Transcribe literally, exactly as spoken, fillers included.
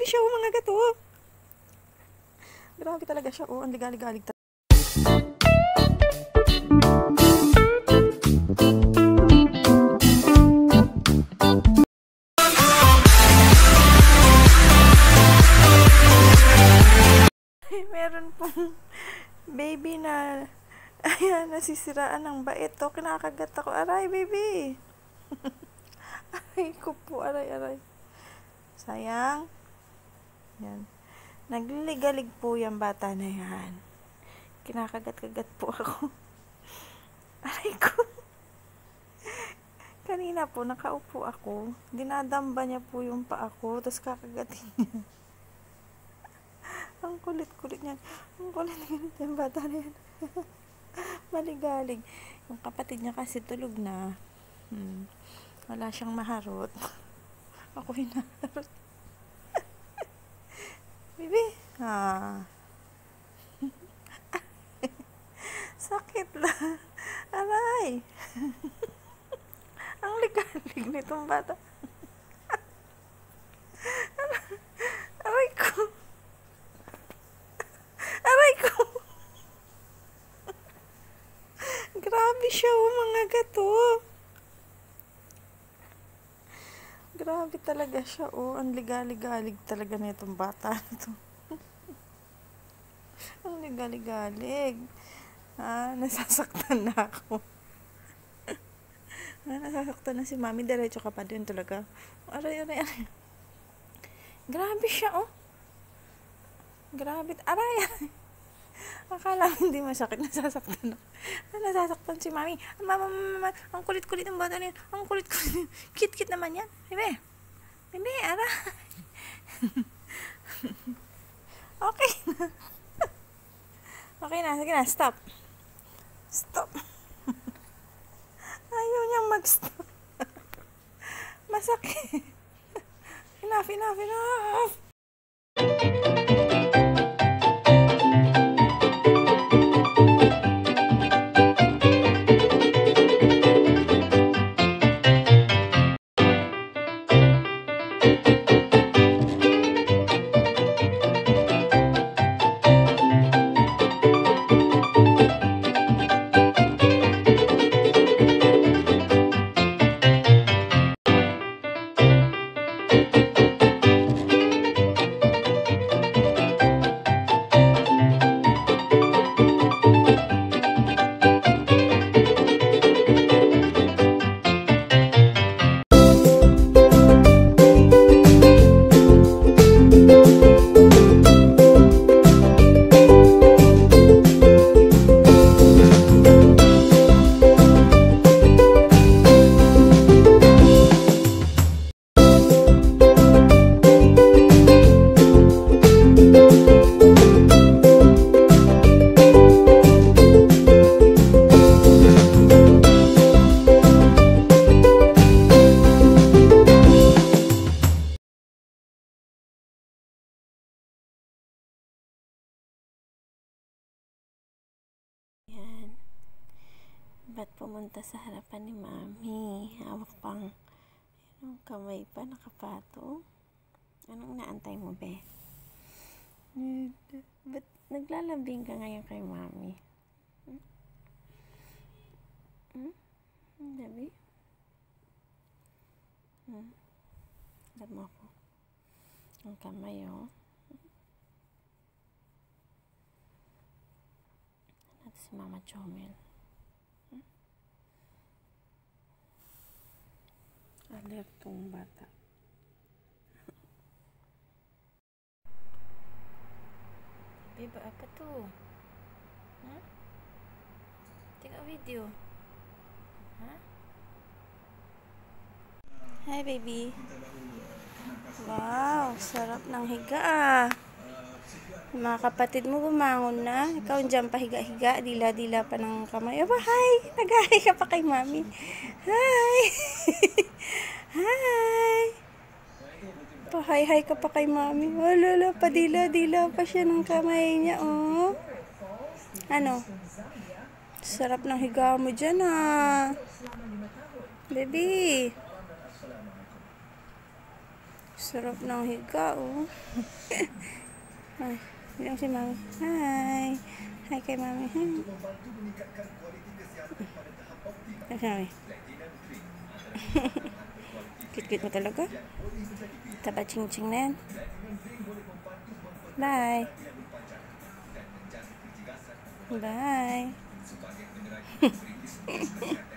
Grabe siya, oh, mga gato. Grabe talaga siya, oh. Ang ligalig-galig talaga. Meron pong baby na ayan, nasisiraan ng bait to. Kinakagat ako. Aray, baby. Aray ko po. Aray, aray. Sayang. Yan. Nagliligalig po yung bata na yan. Kinakagat-kagat po ako. Aray ko. Kanina po, nakaupo ako. Dinadamba niya po yung paa ko. Tapos kakagatin niya. Ang kulit-kulit niyan. Ang kulit-kulit yung bata na yan. Maligalig. Yung kapatid niya kasi tulog na. Hmm. Wala siyang maharot. Ako hinaharot. Bibi. Ah. Sakit lang. Aray. Ang ligalig nitong bata. Aray ko. Aray ko. Grabe siya, oh, mga gato. Grabe talaga siya, oh. Ang ligalig-galig talaga na itong bata ito. Ang ligalig-galig. Ah, nasasaktan na ako. Ah, nasasaktan na si mami. Diretso ka pa din talaga. Aray, aray, aray. Grabe siya, oh. Grabe. Aray, aray. Akala hindi masakit. Nasasaktan na. Nasasaktan si mami. Mama, mama, ang kulit-kulit ng bata niya. Ang kulit-kulit. Kit-kit naman yan. Bebe. Bebe, aray. Okay na. Okay na. Sige na. Stop. Stop. Ayaw niyang mag-stop. Masakit. Enough, enough, enough. Yan. Ba't pumunta sa harapan ni mami? Hawak pang anong kamay pa, nakapato. Anong naantay mo, be? Ba't naglalambing ka ngayon kay mami? Hmm? Hmm? Dabi? Hmm? Dab mo ako. Ang kamay, oh. Si Mama Chomel. Hmm? Alert tong bata. Beba, apa to? Ha? Tengok video. Ha? Hi, baby. Wow, sarap ng higa ah. Mga kapatid mo bumangon na. Ikaw dyan pahiga-higa. Dila-dila pa ng kamay. Oh, hi! Nag-hi ka pa kay mami. Hi! Hi! Pa-hi-hi ka pa kay mami. Wala, padila-dila pa siya ng kamay niya. Oh. Ano? Sarap ng higa mo dyan ah. Baby. Sarap ng higa, oh. Ay, bilang si Mami. Hi. Hi kay Mami. Hi. Hi, Mami. Cute-cute mo talaga. Taba ching-ching na yan. Bye. Bye.